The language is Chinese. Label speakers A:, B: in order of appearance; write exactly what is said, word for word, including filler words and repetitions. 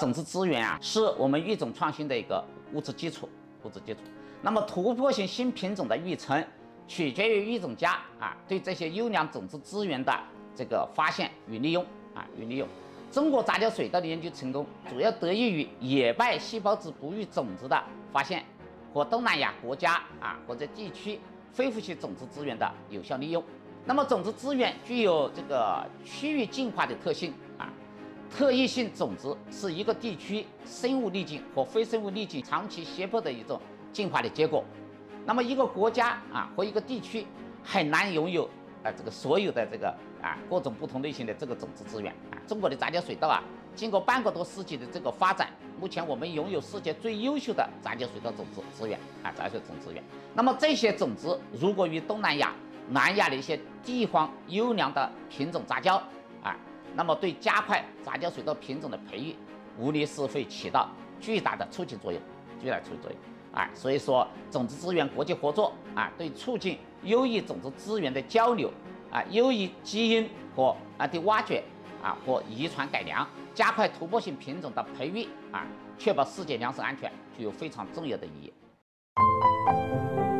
A: 种子资源啊，是我们育种创新的一个物质基础，物质基础。那么突破性新品种的育成，取决于育种家啊对这些优良种子资源的这个发现与利用啊与利用。中国杂交水稻的研究成功，主要得益于野败细胞质不育种子的发现和东南亚国家啊或者地区恢复性种子资源的有效利用。那么种子资源具有这个区域进化的特性啊。特异性种子是一个地区生物粒径和非生物粒径长期胁迫的一种进化的结果。那么一个国家啊或一个地区很难拥有啊这个所有的这个啊各种不同类型的这个种子资源啊。中国的杂交水稻啊，经过半个多世纪的这个发展，目前我们拥有世界最优秀的杂交水稻种子资源啊，杂交种资源。那么这些种子如果与东南亚、南亚的一些地方优良的品种杂交啊。那么对加快杂交水稻品种的培育，无疑是会起到巨大的促进作用，巨大的促进作用。啊，所以说种子资源国际合作啊，对促进优异种子资源的交流啊、优异基因和啊的挖掘啊和遗传改良，加快突破性品种的培育啊，确保世界粮食安全，具有非常重要的意义。